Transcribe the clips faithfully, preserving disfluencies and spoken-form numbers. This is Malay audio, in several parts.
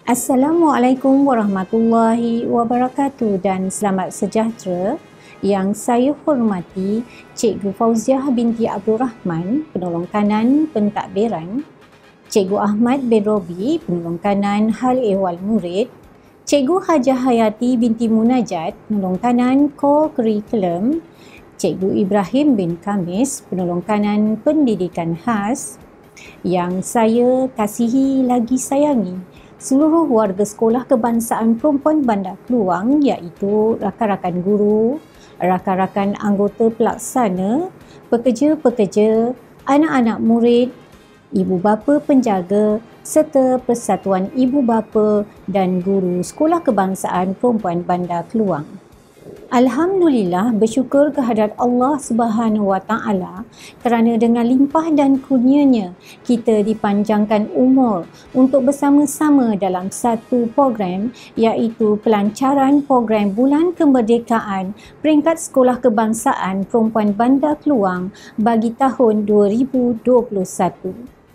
Assalamualaikum warahmatullahi wabarakatuh dan selamat sejahtera. Yang saya hormati Cikgu Fauziah binti Abdul Rahman, penolong kanan pentadbiran, Cikgu Ahmad bin Robi, penolong kanan hal ehwal murid, Cikgu Hajah Hayati binti Munajat, penolong kanan co-curriculum, Cikgu Ibrahim bin Kamis, penolong kanan pendidikan khas. Yang saya kasihi lagi sayangi seluruh warga Sekolah Kebangsaan Perempuan Bandar Keluang, iaitu rakan-rakan guru, rakan-rakan anggota pelaksana, pekerja-pekerja, anak-anak murid, ibu bapa penjaga serta Persatuan Ibu Bapa dan Guru Sekolah Kebangsaan Perempuan Bandar Keluang. Alhamdulillah, bersyukur kehadrat Allah Subhanahu Wa Taala kerana dengan limpah dan kurnianya kita dipanjangkan umur untuk bersama-sama dalam satu program, iaitu pelancaran program Bulan Kemerdekaan peringkat Sekolah Kebangsaan Perempuan Bandar Keluang bagi tahun dua ribu dua puluh satu.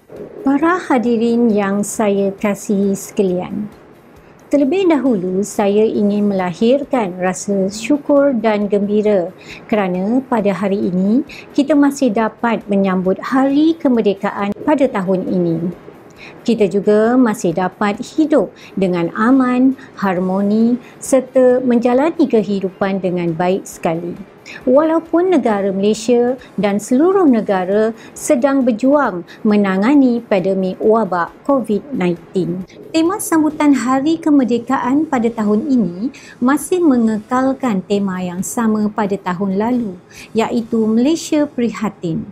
Para hadirin yang saya kasihi sekalian, terlebih dahulu, saya ingin melahirkan rasa syukur dan gembira kerana pada hari ini kita masih dapat menyambut Hari Kemerdekaan pada tahun ini. Kita juga masih dapat hidup dengan aman, harmoni serta menjalani kehidupan dengan baik sekali. Walaupun negara Malaysia dan seluruh negara sedang berjuang menangani pandemik wabak covid sembilan belas. Tema sambutan Hari Kemerdekaan pada tahun ini masih mengekalkan tema yang sama pada tahun lalu, iaitu Malaysia Prihatin.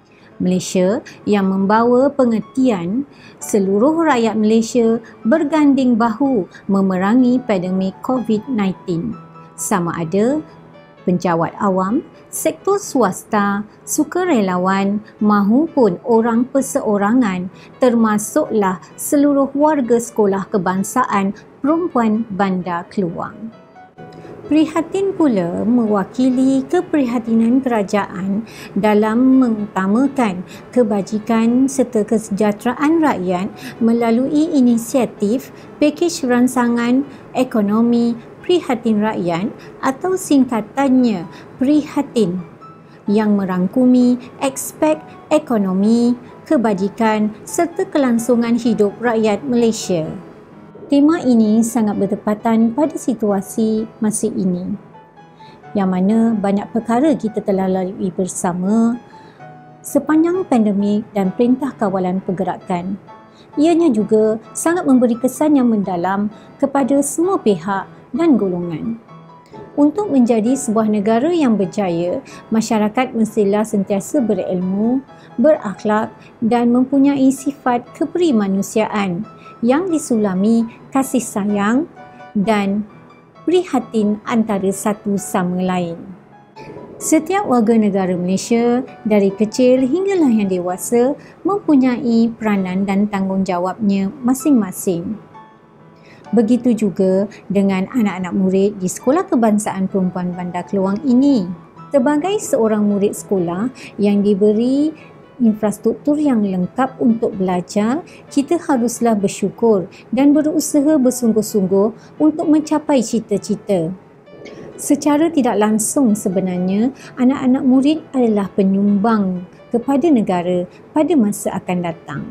Malaysia yang membawa pengertian seluruh rakyat Malaysia berganding bahu memerangi pandemik covid sembilan belas. Sama ada penjawat awam, sektor swasta, sukarelawan mahupun orang perseorangan, termasuklah seluruh warga Sekolah Kebangsaan Perempuan Bandar Keluang. Prihatin pula mewakili keprihatinan kerajaan dalam mengutamakan kebajikan serta kesejahteraan rakyat melalui inisiatif pakej ransangan ekonomi Prihatin Rakyat atau singkatannya Prihatin, yang merangkumi aspek ekonomi, kebajikan serta kelangsungan hidup rakyat Malaysia. Tema ini sangat bertepatan pada situasi masa ini, yang mana banyak perkara kita telah lalui bersama sepanjang pandemik dan Perintah Kawalan Pergerakan. Ianya juga sangat memberi kesan yang mendalam kepada semua pihak dan golongan. Untuk menjadi sebuah negara yang berjaya, masyarakat mestilah sentiasa berilmu, berakhlak dan mempunyai sifat keperimanusiaan yang disulami kasih sayang dan prihatin antara satu sama lain. Setiap warga negara Malaysia, dari kecil hinggalah yang dewasa, mempunyai peranan dan tanggungjawabnya masing-masing. Begitu juga dengan anak-anak murid di Sekolah Kebangsaan Perempuan Bandar Keluang ini. Sebagai seorang murid sekolah yang diberi infrastruktur yang lengkap untuk belajar, kita haruslah bersyukur dan berusaha bersungguh-sungguh untuk mencapai cita-cita. Secara tidak langsung sebenarnya, anak-anak murid adalah penyumbang kepada negara pada masa akan datang.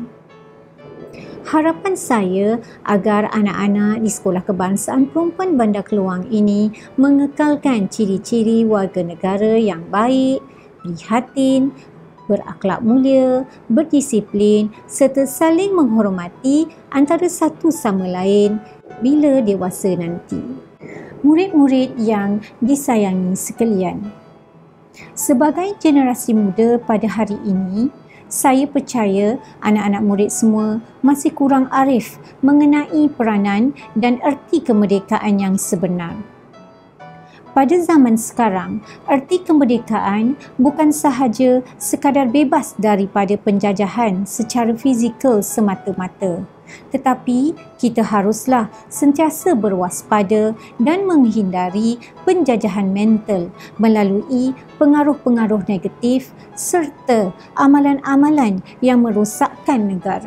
Harapan saya agar anak-anak di Sekolah Kebangsaan Perempuan Bandar Keluang ini mengekalkan ciri-ciri warga negara yang baik, prihatin, berakhlak mulia, berdisiplin serta saling menghormati antara satu sama lain bila dewasa nanti. Murid-murid yang disayangi sekalian, sebagai generasi muda pada hari ini, saya percaya anak-anak murid semua masih kurang arif mengenai peranan dan erti kemerdekaan yang sebenar. Pada zaman sekarang, erti kemerdekaan bukan sahaja sekadar bebas daripada penjajahan secara fizikal semata-mata, tetapi kita haruslah sentiasa berwaspada dan menghindari penjajahan mental melalui pengaruh-pengaruh negatif serta amalan-amalan yang merosakkan negara.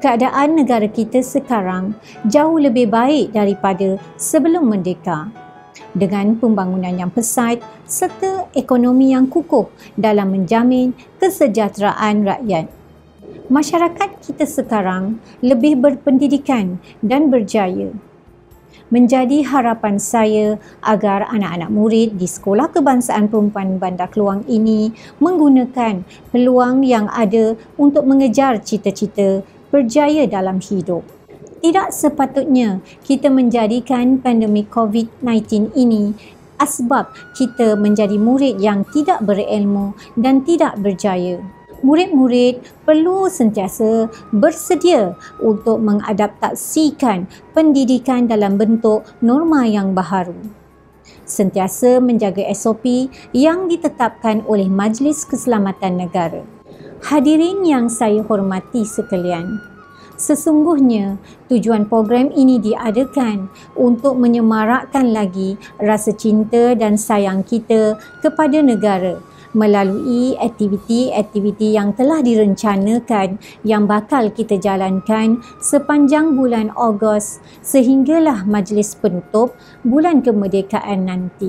keadaan negara kita sekarang jauh lebih baik daripada sebelum merdeka. Dengan pembangunan yang pesat serta ekonomi yang kukuh dalam menjamin kesejahteraan rakyat. Masyarakat kita sekarang lebih berpendidikan dan berjaya. Menjadi harapan saya agar anak-anak murid di Sekolah Kebangsaan Perempuan Bandar Keluang ini menggunakan peluang yang ada untuk mengejar cita-cita berjaya dalam hidup. Tidak sepatutnya kita menjadikan pandemik covid sembilan belas ini asbab kita menjadi murid yang tidak berilmu dan tidak berjaya. Murid-murid perlu sentiasa bersedia untuk mengadaptasikan pendidikan dalam bentuk norma yang baharu. Sentiasa menjaga S O P yang ditetapkan oleh Majlis Keselamatan Negara. Hadirin yang saya hormati sekalian, sesungguhnya tujuan program ini diadakan untuk menyemarakkan lagi rasa cinta dan sayang kita kepada negara melalui aktiviti-aktiviti yang telah direncanakan yang bakal kita jalankan sepanjang bulan Ogos sehinggalah majlis penutup bulan kemerdekaan nanti.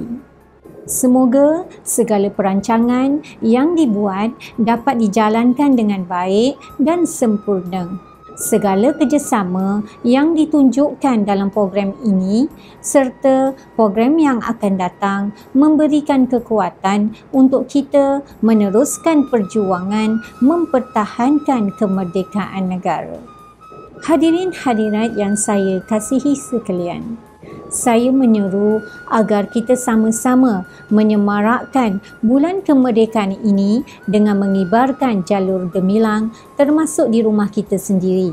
Semoga segala perancangan yang dibuat dapat dijalankan dengan baik dan sempurna. Segala kerjasama yang ditunjukkan dalam program ini serta program yang akan datang memberikan kekuatan untuk kita meneruskan perjuangan mempertahankan kemerdekaan negara. Hadirin hadirat yang saya kasihi sekalian, saya menyeru agar kita sama-sama menyemarakkan bulan kemerdekaan ini dengan mengibarkan jalur gemilang termasuk di rumah kita sendiri.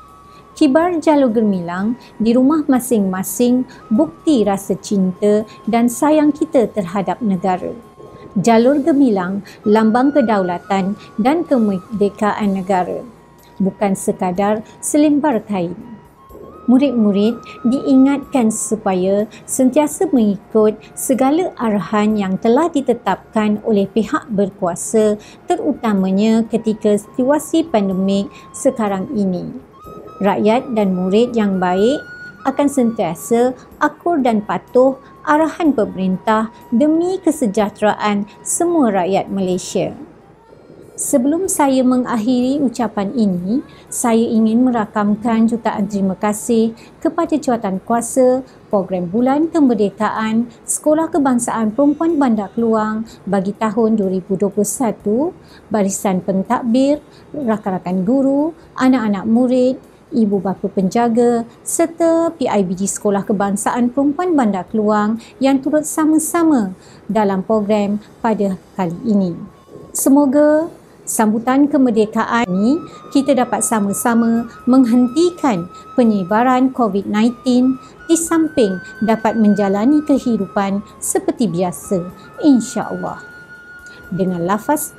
Kibar jalur gemilang di rumah masing-masing bukti rasa cinta dan sayang kita terhadap negara. Jalur gemilang lambang kedaulatan dan kemerdekaan negara, bukan sekadar selembar kain. Murid-murid diingatkan supaya sentiasa mengikut segala arahan yang telah ditetapkan oleh pihak berkuasa terutamanya ketika situasi pandemik sekarang ini. Rakyat dan murid yang baik akan sentiasa akur dan patuh arahan pemerintah demi kesejahteraan semua rakyat Malaysia. Sebelum saya mengakhiri ucapan ini, saya ingin merakamkan jutaan terima kasih kepada jawatankuasa Program Bulan Kemerdekaan Sekolah Kebangsaan Perempuan Bandar Keluang bagi tahun dua ribu dua puluh satu, barisan pentadbir, rakan-rakan guru, anak-anak murid, ibu bapa penjaga serta P I B G Sekolah Kebangsaan Perempuan Bandar Keluang yang turut sama-sama dalam program pada kali ini. Semoga sambutan kemerdekaan ini kita dapat sama-sama menghentikan penyebaran covid sembilan belas di samping dapat menjalani kehidupan seperti biasa, insya-Allah. Dengan lafaz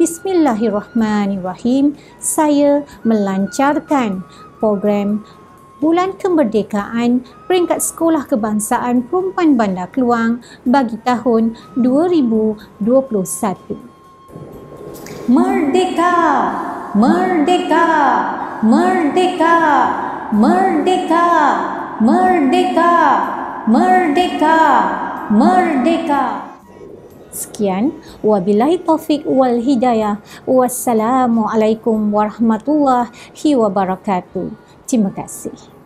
Bismillahirrahmanirrahim, saya melancarkan program Bulan Kemerdekaan peringkat Sekolah Kebangsaan Perempuan Bandar Keluang bagi tahun dua ribu dua puluh satu. Merdeka! Merdeka! Merdeka! Merdeka! Merdeka! Merdeka! Merdeka! Sekian, wabillahi taufik wal hidayah. Wassalamualaikum warahmatullahi wabarakatuh. Terima kasih.